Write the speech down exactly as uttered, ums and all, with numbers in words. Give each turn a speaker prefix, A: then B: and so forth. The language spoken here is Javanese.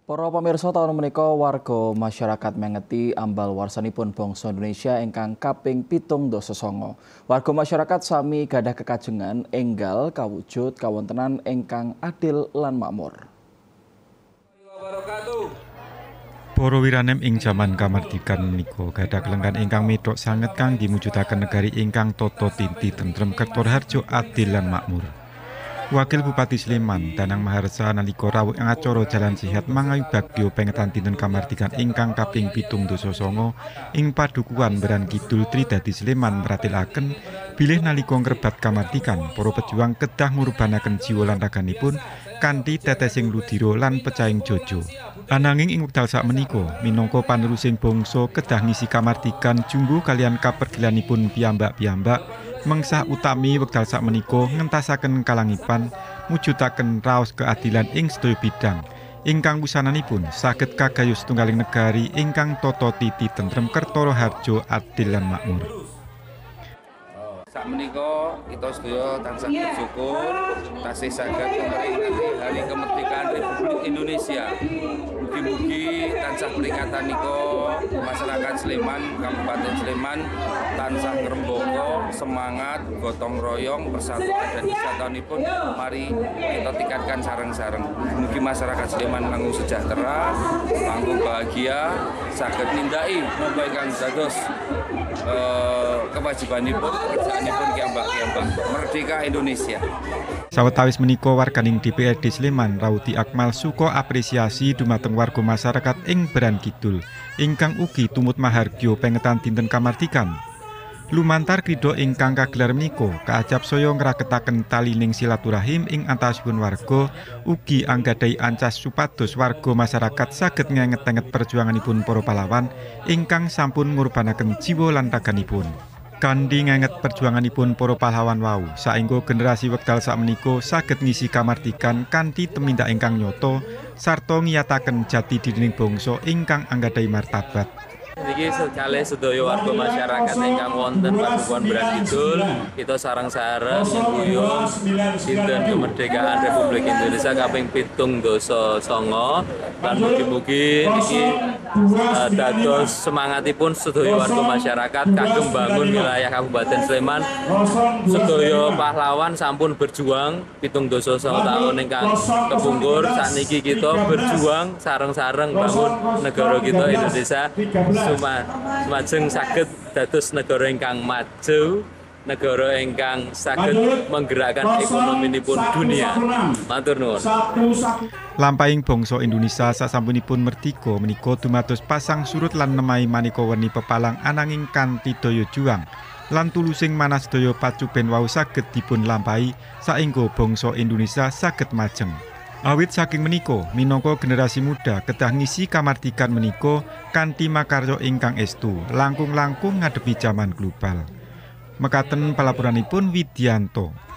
A: Para pamirsa taun menika warga masyarakat mengeti ambal warsanipun bangsa Indonesia ingkang kaping pitung dasa sanga. Warga masyarakat sami gadah kekajengan enggal kawujud kawontenan ingkang adil lan makmur.
B: Para wiranem ing jaman kamardikan menika gadah kelenggan ingkang medhok sanget kangge mujudaken negari ingkang tata tinti tentrem Kertoharjo adil lan makmur. Wakil Bupati Sleman Danang Maharsa nalika rawuh ing acara Jalan Sihat mangawi bagya pengetan dinten kamardikan ingkang kaping pitung dasa sanga ing Padukuhan Beran Kidul Tridadi Sleman meratilaken bilih nalika ngrebat kamardikan para pejuang kedah ngurbanaken jiwa lan raganipun kanthi tetesing ludira lan pecahing jojo. Ananging ing wekdal sakmenika minangka panerusing bangsa kedah ngisi kamardikan jungguh kalian kapergilanipun piyambak-piyambak mengsah utami wekdal sakmenika ngentasaken kalangipan mujudaken raos keadilan ing sedaya bidang ingkang wusananipun saged kagayuh setunggaling negari ingkang tata titi tentrem Kertoharjo adil lan makmur.
C: Sakmenika kita sedaya tansah bersyukur tasih saged memperingati Hari Kemerdekaan Republik Indonesia. Mugi-mugi tansah peringatan nika masyarakat Sleman, Kabupaten Sleman tansah ngrembaka semangat gotong royong persatuan dan kesatuanipun mari kita tingkatkan sareng-sareng. Mugi masyarakat Sleman langkung sejahtera, langkung bahagia, saged nindaki napa ingkang dados eh, kewajibanipun pekerjaanipun kiambak-kiambak merdeka Indonesia.
B: Sawetawis menika warganing D P R D Sleman Rauti Akmal suka apresiasi dumateng warga masyarakat ing Beran Kidul ingkang ugi tumut mahargya pengetan dinten kamardikan. Lumantar krida ingkang kagelar menika kaajab saya ngraketaken talining silaturahim ing antawisipun warga ugi anggadhahi ancas supados warga masyarakat saged ngenget-enget perjuanganipun para pahlawan ingkang sampun ngurbanaken jiwa lan raganipun. Kanthi ngenget perjuanganipun para pahlawan wau saengga generasi wekdal sakmenika saged ngisi kamardikan kanthi tumindak ingkang nyata sarta ngiyataken jati dirining bangsa ingkang anggadhahi martabat.
D: Niki sekali sedaya warga masyarakat ingkang wonten Padukuhan Beran Kidul kita sareng-sareng nyengkuyung dinten kemerdekaan Republik Indonesia kaping pitung dasa sanga lan mugi-mugi niki uh, dados semangatipun sedaya warga masyarakat kagem bangun wilayah Kabupaten Sleman. Sedaya pahlawan sampun berjuang pitung dasa sanga taun ingkang kepungkur, sakniki kita berjuang sareng-sareng bangun negara kita Indonesia semajeng saged dados negara ingkang maju, negara ingkang saged menggerakkan ekonominipun dunia. Matur nuwun.
B: Lampahing bangsa Indonesia sasampunipun merdika menika dumados pasang surut lan nemahi maneka werni pepalang ananging kanthi daya juang lan tulusing manas daya pacuben wau saged dipun lampahi saengga bangsa Indonesia saged majeng. Awit saking menika minangka generasi muda kedah ngisi kamardikan menika kanthi makarya ingkang estu langkung-langkung ngadepi jaman global. Mekaten palapuranipun Widianto.